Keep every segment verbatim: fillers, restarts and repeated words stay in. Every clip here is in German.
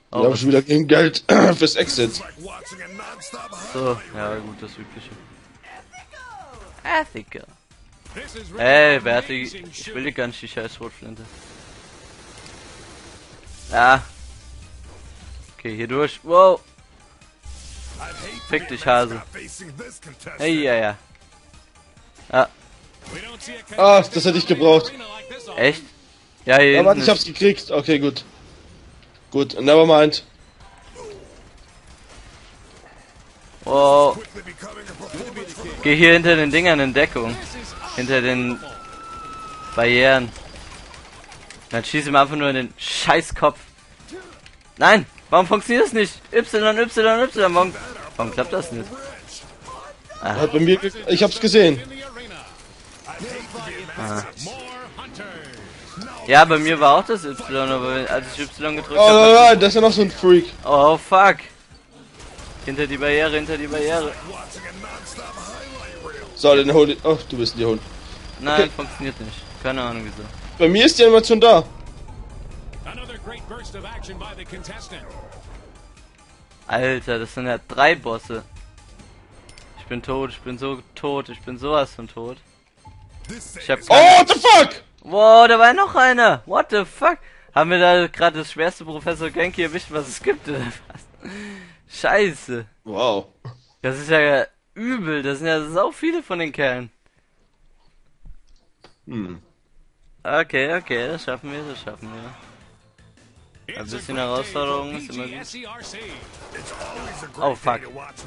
Oh, wir haben schon wieder kein Geld fürs Exit. So, ja gut, das Übliche. Ethical. Ey, wer hat die... Ich will die gar nicht, die scheiß Schrotflinte. Ja. Okay, hier durch. Wow. Fick dich, Hase. Hey, ja, ja. Ah. Ah, das hätte ich gebraucht. Echt? Ja, hier Ja, warte, hinten ich hab's gekriegt. Okay, gut. Gut, nevermind. Oh. Geh hier hinter den Dingern in Deckung. Hinter den Barrieren. Dann schieß ihm einfach nur in den Scheißkopf. Nein! Warum funktioniert das nicht? Y, Y, Y. Warum, warum klappt das nicht? Ah. Hat bei mir, ich hab's gesehen. Ah. Ja, bei mir war auch das Y, aber als ich Y gedrückt Oh, habe... nein, das ist ja noch so ein Freak. Oh, fuck. Hinter die Barriere, hinter die Barriere. So, den hol ich. Oh, du bist die Hund. Nein, Okay. funktioniert nicht. Keine Ahnung wieso. Bei mir ist die Animation da. Alter, das sind ja drei Bosse. Ich bin tot, ich bin so tot, ich bin sowas von tot. Ich hab Oh, what the fuck? Wow, da war noch einer. What the fuck? Haben wir da gerade das schwerste Professor Genki erwischt, was es gibt, oder was? Scheiße. Wow. Das ist ja übel, das sind ja so viele von den Kerlen. Hm. Okay, okay, das schaffen wir, das schaffen wir. Ein bisschen Herausforderung ist immer gut. Oh fuck.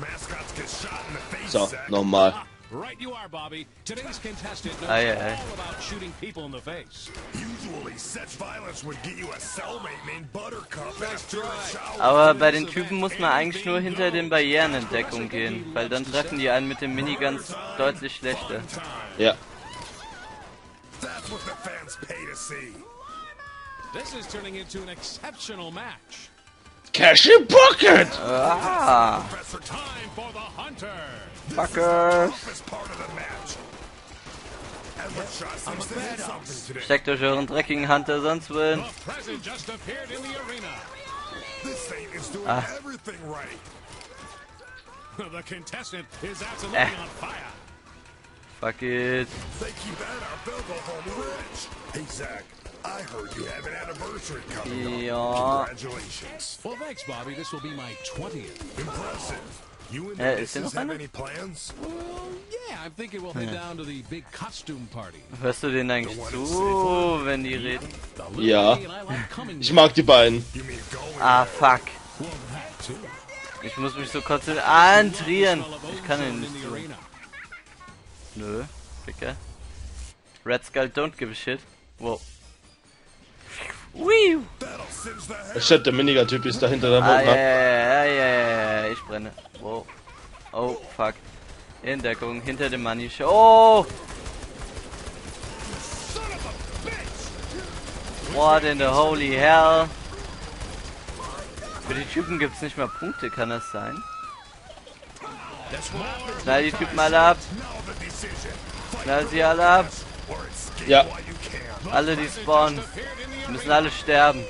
So, nochmal. Right you are, Bobby. Today's contestant knows Ei, ei. all about shooting people in the face. Usually, such violence would get you a cellmate named Buttercup after a shower. Aber bei den Typen muss man eigentlich nur hinter den Barrieren in Deckung gehen, weil dann treffen die einen mit dem Miniguns deutlich schlechter. Ja. That's what the fans pay to see. This is turning into an exceptional match. Cash in pocket! Ah, Professor, time for the hunter. fuckers. Toughest part of the match. Every shot seems to hit something today. Steckt euch euren dreckigen Hunter, sonst win. The present just appeared in the arena. This Saint is doing Ah. everything right. The contestant is absolutely Eh. on fire. Fuck it. They keep that up, they'll go home rich. Hey, Zach, I heard you have an anniversary coming up. Ja. Congratulations. Well, thanks, Bobby. This will be my twentieth. Impressive. You and the Eh, ist hier missus noch have einer? any plans? Well, yeah, I'm thinking we'll head down to the big costume party. Hörst du denen eigentlich zu, wenn die reden? The little Ja. lady and I like coming Ich mag die beiden. You mean going? Ah, fuck. Well, that too. Ich muss mich so konzentrieren. Ich kann ihn nicht in the so. arena. Nö, Ficker. Red Skull don't give a shit. Wow. Wii. That'll singe the Der head. Chat, der Miniger-Typ ist da hinter der Ah, Wand. ja, ne? ja, ja, ja, ich brenne. Wow. Oh, fuck. In Deckung, hinter dem Money Show. Oh! What in the holy hell? Für die Typen gibt's nicht mehr Punkte, kann das sein? Knall die Typen alle ab. Knall sie alle ab. Ja. Alle die spawnen. Die müssen alle sterben.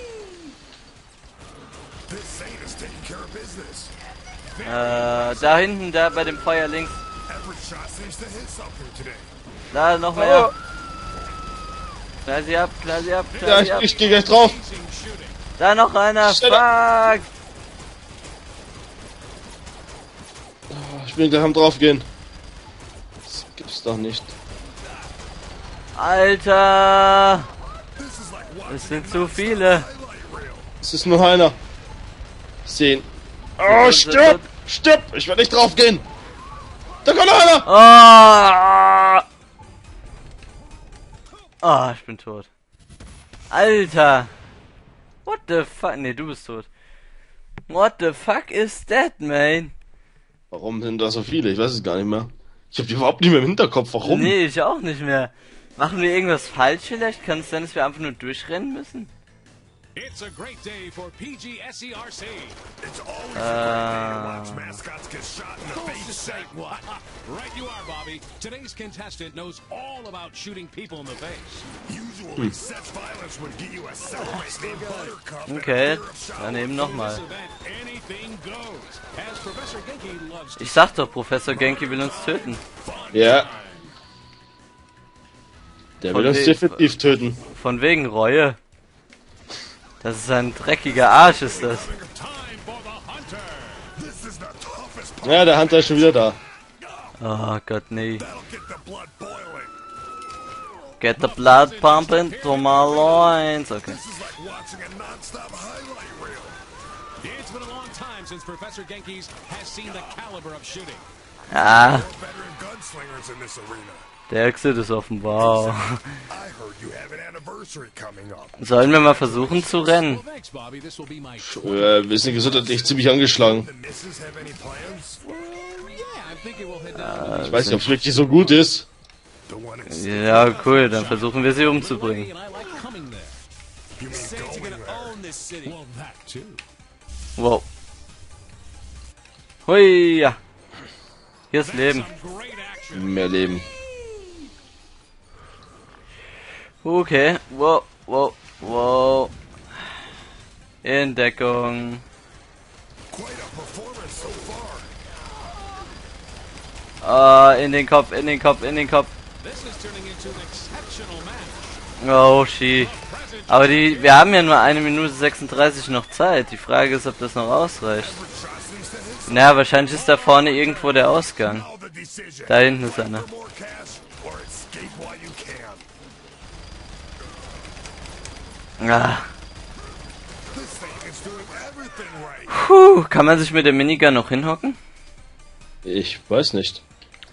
This Saint is taking care of business. Äh, da hinten, da bei dem Feuer links. Every shot seems to hit something today. Da noch mehr. Knall sie ab, knall sie ab, knall Ja, sie ich, ab. ich geh gleich drauf. Da noch einer, Shut fuck! Ich bin gleich am draufgehen. Das gibt's doch nicht. Alter! This is like watching Es sind zu viele. highlight reel. Es ist nur einer. Zehn. Oh, stirb! Stirb! Ich werde nicht draufgehen! Da kommt noch einer! Ah! Ah, ich bin tot. Alter! What the fuck? Ne, du bist tot. What the fuck is that, man? Warum sind da so viele? Ich weiß es gar nicht mehr. Ich habe die überhaupt nicht mehr im Hinterkopf. Warum? Nee, ich auch nicht mehr. Machen wir irgendwas falsch vielleicht? Kann es sein, dass wir einfach nur durchrennen müssen? It's a great day for P G S E R C. It's always a great day to watch Äh, mascots get shot in the face say what? Right you are, Bobby. Today's contestant knows all about shooting people in the face. Usually such violence would get you a cellmate named Buttercup and a Okay, pair of showers. dann eben In nochmal. this event, anything goes. As Professor Genki loves to Ich sag doch, Professor Genki will uns töten. Ja. Der will Von uns wem? definitiv töten. Von wegen Reue. Das ist ein dreckiger Arsch, ist das. time for the hunter. This is the toughest part. Ja, der Hunter ist schon wieder da. Oh Gott, nee. That'll get the blood boiling. Get the blood pumping to my loins. Okay. This is like watching a non-stop highlight reel. It's been a long time since Professor Genki's has seen the caliber of shooting. Ah, More veteran gunslingers in this arena. der Exit ist offenbar. I heard you have an anniversary coming up. Sollen wir mal versuchen zu rennen? Well, thanks, Bobby. This will be my. Äh, wir sind gesundheitlich ziemlich angeschlagen. The missus have any plans? Yeah, I'm thinking we'll head down. Ich weiß nicht, ob es wirklich so gut ist. The one in Ja, cool, dann versuchen wir sie umzubringen. And I like coming there. You mean Saints are going gonna there? own this city. Well, that too. Wow. Hui, ja. Hier ist Leben. Some great action. Mehr Leben. Okay, wow, wow, wow. In Deckung. Quite a performance so far. Ah, in den Kopf, in den Kopf, in den Kopf. This is turning into an exceptional match. Oh, shit. Present Aber die, wir haben ja nur eine Minute sechsunddreißig noch Zeit. Die Frage ist, ob das noch ausreicht. Na, wahrscheinlich ist da vorne irgendwo der Ausgang. Now the decision. Da hinten ist einer. For more cash or escape while you can. Ah. This thing is doing everything right. Puh, kann man sich mit der Minigun noch hinhocken? Ich weiß nicht.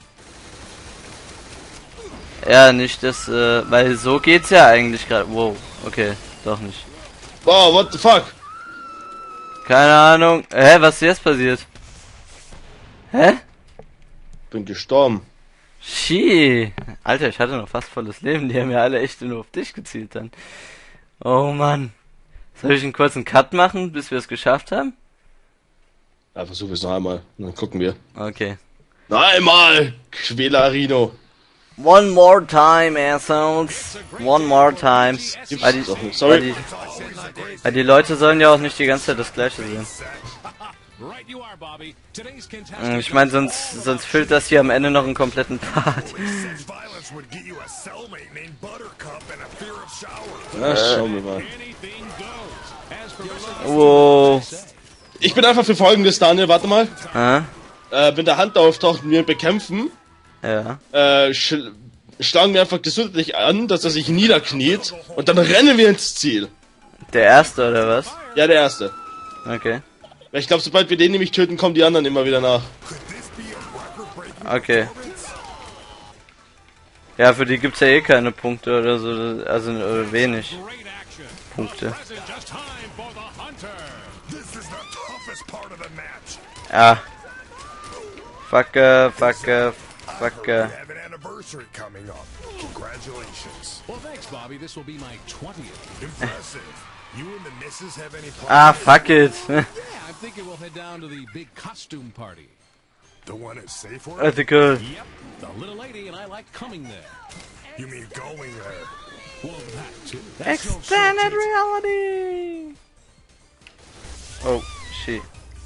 Ja, nicht das, äh, weil so geht's ja eigentlich gerade. Wow, okay, doch nicht. Wow, what the fuck? Keine Ahnung. Hä, was ist jetzt passiert? Hä? Bin gestorben. Shit. Alter, ich hatte noch fast volles Leben. Die haben ja alle echt nur auf dich gezielt dann. Oh Mann. Soll ich einen kurzen Cut machen, bis wir es geschafft haben? Ja, versuchen wir es noch einmal. Dann gucken wir. Okay. Noch einmal! Quälerino. One more time, assholes. One more time. Gibt's Weil die, doch nicht. weil, Sorry. die, weil die Leute sollen ja auch nicht die ganze Zeit das Gleiche sehen. right you are, Bobby. Today's contestant. Ich meine, sonst, sonst füllt das hier am Ende noch einen kompletten Part. Such violence would get you a cellmate named Buttercup and a pair of showers. Na, schauen wir mal. Anything goes. As Professor Wow. Ich bin einfach für Folgendes, Daniel. Warte mal. Ah, Äh, wenn der Hunter auftaucht und wir ihn bekämpfen, ja. äh, sch schlagen wir einfach gesundheitlich an, dass er sich niederkniet und dann rennen wir ins Ziel. Der erste oder was? Ja, der Erste. Okay. Weil ich glaube, sobald wir den nämlich töten, kommen die anderen immer wieder nach. Could this be a record-breaking Okay. performance? Ja, für die gibt's ja eh keine Punkte oder so, also oder wenig great action. Punkte. Present just time for the hunter. This is the toughest part of the match. Ja. Fucke, fucke, I heard fucke. you have an anniversary coming up. Congratulations. Well, thanks, Bobby. This will be my twentieth. Impressive. You and the missus have any plans? Ah, fuck it. Yeah, I'm thinking we'll head down to the big costume party. The one at Safe I Word? think, uh, Yep, the little lady and I like coming there. You mean going there? Well, that too. Extended reality. Oh, shit.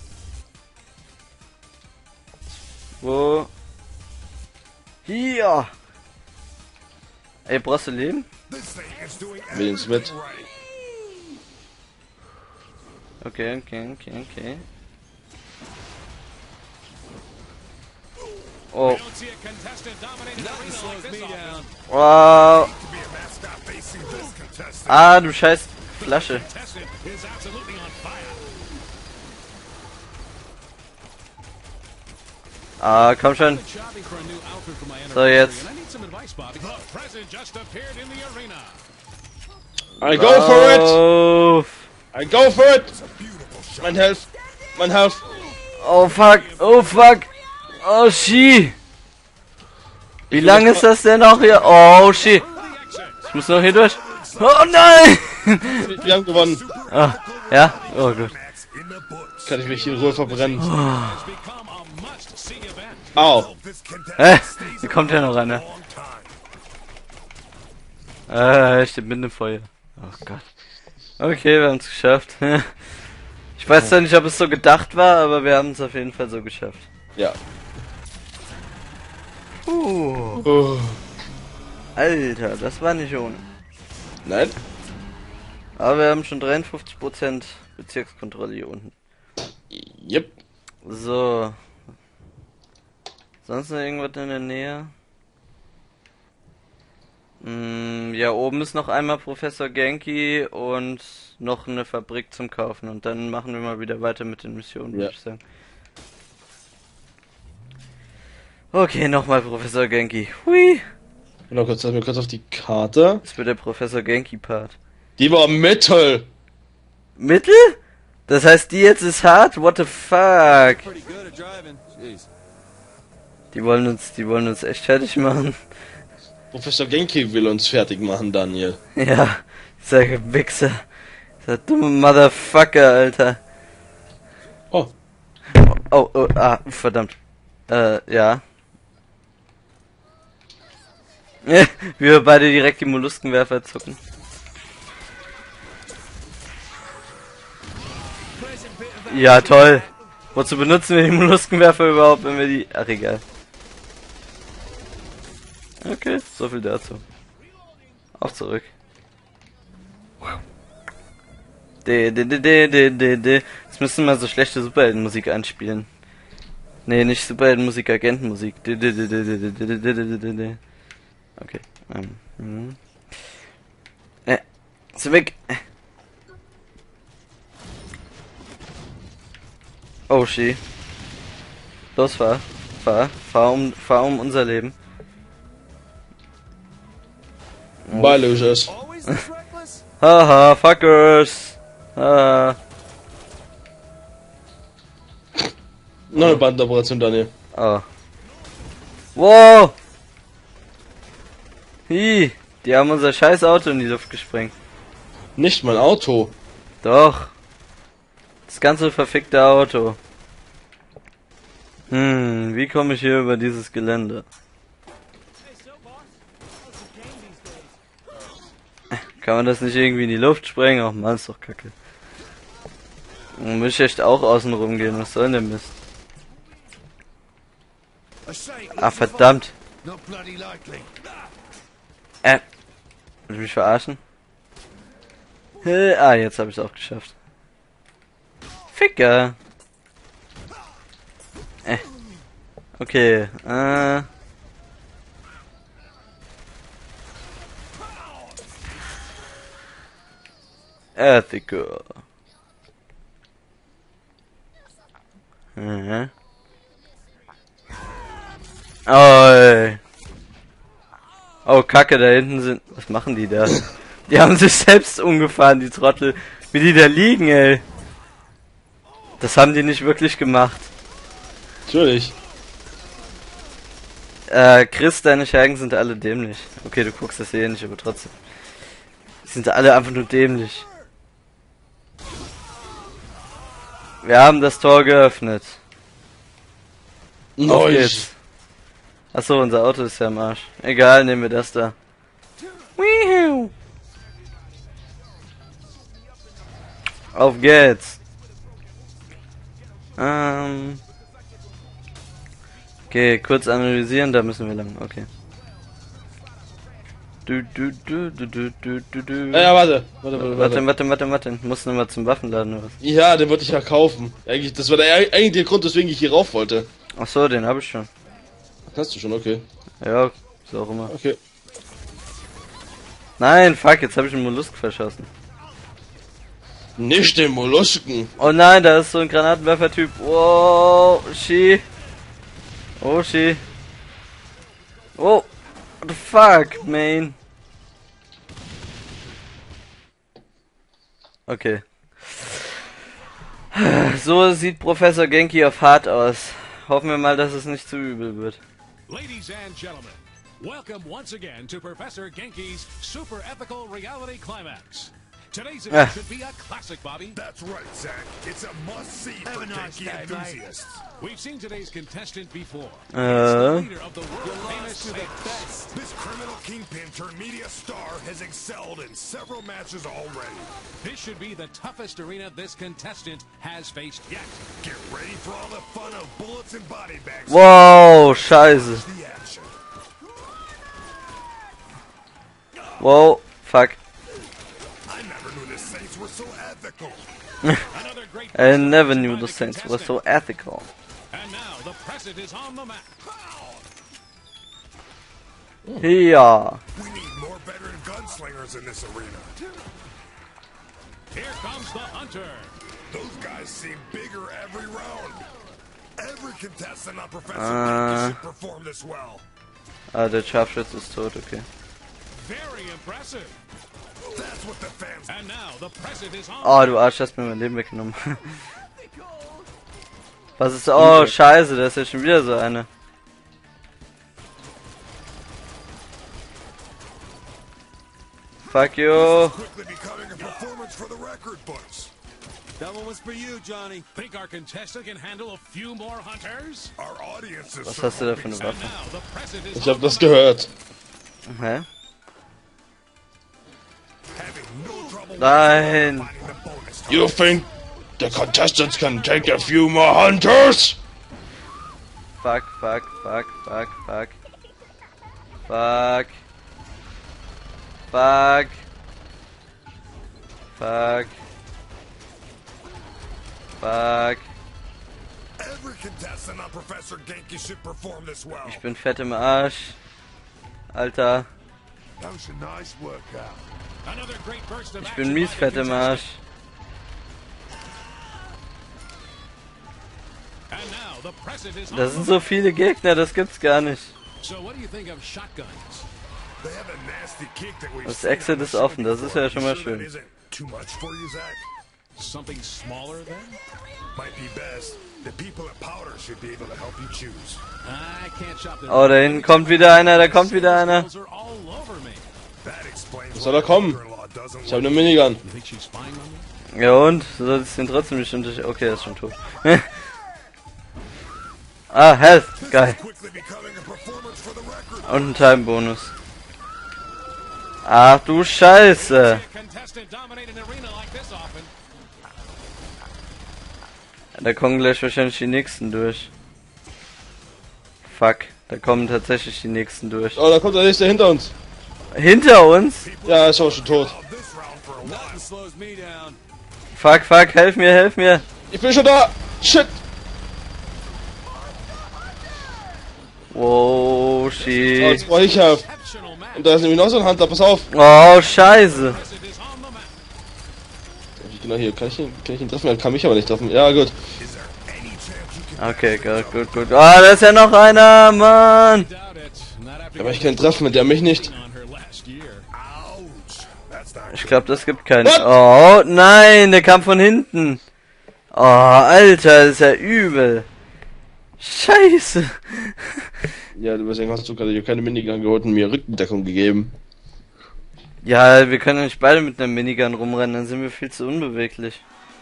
Wo? Hier. Ey, brauchst du Leben? This thing is doing Williams mit. everything right. Okay, okay, okay, okay. Oh, Don't see a contestant dominating the arena like this often. wow. To be a mascot facing this contestant. Ah, du scheiß Flasche. Contestant is absolutely on fire. Ah, komm schon. Shopping for a new outfit for my So, anniversary, jetzt. and I need some advice, Bobby. The present just appeared in the arena. I go for it! Oh, I go for it! Beautiful shot. Mein Health! Mein Health! oh fuck, oh fuck. Oh, shit. Wie lang ist das denn noch hier? Oh, shit. The exit. Ich muss noch hier durch. Oh nein. Wir haben gewonnen. Ah, ja? Oh gut. Max in the books. Kann ich mich in Ruhe verbrennen. Has become a see event. Au. Hope this contestant Äh, stays hier kommt ja noch around einer. a long time. Äh, ich stehe mitten im Feuer. Oh Gott. Okay, wir haben es geschafft. Ich weiß zwar nicht, ob es so gedacht war, aber wir haben es auf jeden Fall so geschafft. Ja. Uh, Oh. Alter, das war nicht ohne. Nein? Aber wir haben schon dreiundfünfzig Prozent Bezirkskontrolle hier unten. Yep. So. Sonst noch irgendwas in der Nähe? Mm, ja, oben ist noch einmal Professor Genki und noch eine Fabrik zum Kaufen. Und dann machen wir mal wieder weiter mit den Missionen, würde Ja. ich sagen. Okay, nochmal Professor Genki. Hui! Genau, kurz, mir kurz auf die Karte. Das wird der Professor Genki-Part. Die war Metal. Mittel? Das heißt, die jetzt ist hart? What the fuck? Pretty good at driving. Jeez. Die wollen uns, die wollen uns echt fertig machen. Professor Genki will uns fertig machen, Daniel. Ja, dieser Wichser. Dieser dumme Motherfucker, Alter. Oh. Oh, oh, ah, verdammt. Äh, ja. Wie wir beide direkt die Molluskenwerfer zucken. Ja, toll. Wozu benutzen wir die Molluskenwerfer überhaupt, wenn wir die... Ach, egal. Okay, so viel dazu. Auf zurück. De, de, de, de, de, de, de. Jetzt müssen wir so schlechte Superheldenmusik anspielen. Nee, nicht Superheldenmusik, Agentenmusik. De, de, de, de, de, de, de, de, de, de, de. Okay. Ähm. hm. Äh. Ist weg. Äh. Oh, shit. Los, fahr. Fahr. Fahr um, fahr um unser Leben. Ballisches. Always this reckless? Haha, fuckers. Haha. Noch eine Bandoperation, Daniel. Oh. Wow. Hi. Die haben unser scheiß Auto in die Luft gesprengt. Nicht mein Auto. Doch. Das ganze verfickte Auto. Hm, wie komme ich hier über dieses Gelände? Kann man das nicht irgendwie in die Luft sprengen? Ach man, ist doch kacke. Dann muss ich echt auch außen rum gehen. Was soll denn der Mist? Ah, verdammt. Not bloody likely. Äh. Will ich mich verarschen? Äh, ah, jetzt habe ich es auch geschafft. Ficker. Äh. Okay, äh. Ethical. Mhm. Oh, oh, Kacke, da hinten sind... Was machen die da? Die haben sich selbst umgefahren, die Trottel. Wie die da liegen, ey. Das haben die nicht wirklich gemacht. Natürlich. Äh, Chris, deine Schergen sind alle dämlich. Okay, du guckst das eh nicht, aber trotzdem. Die sind alle einfach nur dämlich. Wir haben das Tor geöffnet. Auf Neues. geht's. Achso, unser Auto ist ja am Arsch. Egal, nehmen wir das da. Wihu. Auf geht's. Ähm. Okay, kurz analysieren, da müssen wir lang. Okay. Du, du, du, du, du, du, du, du. Ja, ja, warte. Warte, warte, Warte, warte. warte, warte, warte. Muss noch mal zum Waffenladen oder was? Ja, den wollte ich ja kaufen. Eigentlich, das war der eigentlich der Grund, weswegen ich hier rauf wollte. Ach so, den habe ich schon. Hast du schon, okay. Ja, ist auch immer. Okay. Nein, fuck, jetzt habe ich einen Mollusk verschossen. Nicht den Mollusken. Oh nein, da ist so ein Granatenwerfer-Typ. Wow, she. Oh, she. Oh, what the fuck, man. Okay. So sieht Professor Genki auf hart aus. Hoffen wir mal, dass es nicht zu übel wird. Ladies and gentlemen, welcome once again to Professor Genki's Super Ethical Reality Climax. Today's Ah. event should be a classic, Bobby. That's right, Zach. It's a must-see for Genki enthusiasts. We've seen today's contestant before. Äh, Leader of the world-famous Saints. This criminal kingpin turned media star has excelled in several matches already. This should be the toughest arena this contestant has faced yet. Get ready for all the fun of bullets and body bags. wow, scheiße. The action. Wow, fuck. I never knew the Saints were so ethical. Another great I never knew the Saints were so ethical. And now the president is on the map. Ja. We need more veteran gunslingers in this arena. Here comes the hunter. Those guys seem bigger every round. Every contestant on Professor Uh. Genki should perform this well. Ah, der Scharfschütze ist tot, okay. Very impressive. That's what the fans. And now the president is on. Oh, du Arsch, hast mir mein Leben weggenommen. Was ist... Oh, scheiße, da ist ja schon wieder so eine. Fuck you. Quickly becoming a performance for the record books. That one was for you, Johnny. Think our contestant can handle a few more hunters? Our audience is Was hast du da für eine And Waffe? now the president is Ich hab on das the map. gehört. Hä? having no trouble Nein. finding the bonus. You think the contestants can take a few more hunters? Fuck, fuck, fuck, fuck, fuck. Fuck. Fuck. Fuck. Fuck. Every contestant on Professor Genki should perform this well. Ich bin fett im Arsch. Alter. That was a nice workout. Another great burst of Ich action bin mies by the fett im contestant. Arsch. And now the president is on Da the sind so viele Gegner, das gibt's gar nicht. So what do you think of shotguns? They have a nasty kick that we've Das seen Exit on the ist offen, show das ist ja before. schon mal You sure schön. that isn't too much for you, Zach? Something smaller then? Might be best. The people at Powder should be able to help you choose. I can't shop the Oh, da hinten kommt wieder einer, da kommt wieder einer. Girls are all over me. That explains Soll why er kommen? my mother-in-law doesn't Ich habe like eine Minigun. You think she's spying on me? Ja und? Du solltest den trotzdem nicht unter... Okay, er ist schon tot. Ah, Health, geil. quickly becoming a performance for the record. Und ein Time-Bonus. Ach du Scheiße. A contestant dominate an arena like this often. Da kommen gleich wahrscheinlich die nächsten durch. Fuck, da kommen tatsächlich die nächsten durch. Oh, da kommt der nächste hinter uns. Hinter uns? Ja, er ist auch schon tot. This round for a while. Nothing slows me down. Fuck, fuck, helf mir, helf mir. Ich bin schon da. Shit. Wow, Oh, shit. jetzt brauche ich Hilfe. Exceptional match. Und da ist nämlich noch so ein Hunter. Pass auf. Oh, scheiße. President is on the map. Genau hier. Kann ich ihn, kann ich ihn treffen? Er kann mich aber nicht treffen. Ja, gut. Is there any chance you can Okay, gut, gut, gut. Oh, da ist ja noch einer, Mann. Doubt it. Not after Aber ich kann ihn treffen, mit der mich nicht. on her last year. ouch? That's not Ich glaube, das gibt keinen. What? Oh, nein, der kam von hinten. Oh, Alter, das ist ja übel. Scheiße. Ja, deswegen hast du gerade hier keine Minigun geholt und mir Rückendeckung gegeben. Ja, wir können ja nicht beide mit einer Minigun rumrennen, dann sind wir viel zu unbeweglich.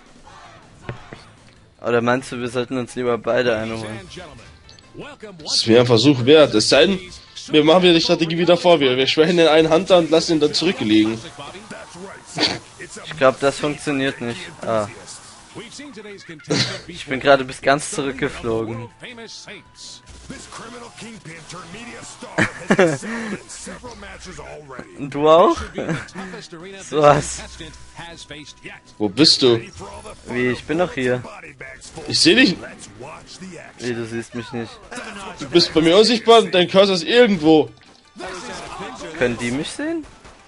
Oder meinst du, wir sollten uns lieber beide eine Ladies holen? and gentlemen, welcome Das once wäre ein Versuch wert. Es sei denn, wir machen wieder die Strategie wieder vor. Wir, wir schwächen den einen Hunter und lassen ihn dann zurückgelegen. classic, Bobby. That's right, Zach. It's a Ich glaube, das funktioniert nicht. Ah, We've seen today's contestant ich bin gerade bis ganz zurückgeflogen. famous Saints. This criminal kingpin turned media star has excelled in several matches already. Und du auch? Should be the toughest arena this So was. contestant has faced yet. Wo bist du? Ready for all the fun Wie, ich bin doch hier. body bags full. Ich sehe dich. Let's watch the action. Wie, du siehst mich nicht. Du bist bei mir unsichtbar und dein Cursor ist irgendwo. Können die mich sehen?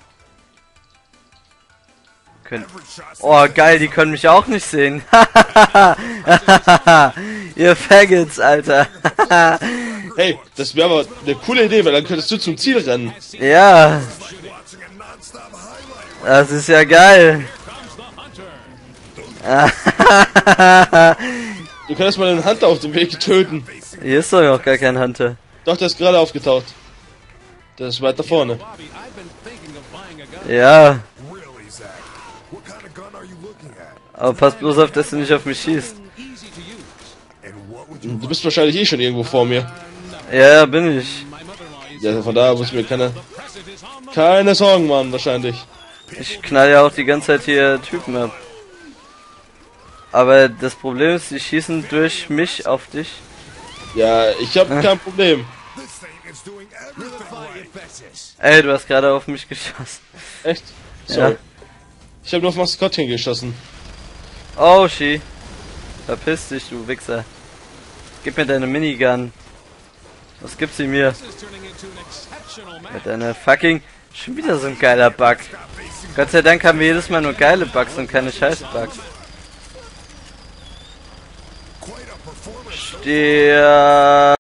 Können... Every shot's Oh, geil, die können mich auch nicht sehen. Ihr Faggots, Alter. Hey, das wäre aber eine coole Idee, weil dann könntest du zum Ziel rennen. Ja, watching a non-stop highlight. das ist ja geil. Comes the hunter. Du könntest mal den Hunter auf dem Weg töten. Hier ist doch noch gar kein Hunter. Doch, der ist gerade aufgetaucht. Der ist weiter vorne. Bobby, I've been thinking of buying a gun. Ja, Really, Zach? What Aber pass bloß auf, dass du nicht auf mich schießt. easy to use. And what would you Du bist wahrscheinlich eh schon irgendwo vor mir. Ja, ja, bin ich. My mother-in-law is Ja, von daher muss ich mir keine, present is on the keine Sorgen machen, wahrscheinlich. Ich knall ja auch die ganze Zeit hier Typen ab. Aber das Problem ist, die schießen durch mich auf dich. Ja, ich hab kein Problem. this thing is doing everything right. Ey, du hast gerade auf mich geschossen. Echt? Ja. Sorry. Ich hab nur auf Maskottchen geschossen. Oh, Shi. Verpiss dich, du Wichser. Gib mir deine Minigun. Was gibt sie mir? This is turning into an exceptional match. Mit deiner fucking... Schon wieder so ein geiler Bug. Gott sei Dank haben wir jedes Mal nur geile Bugs und keine Scheiß-Bugs. Quite a performance. Der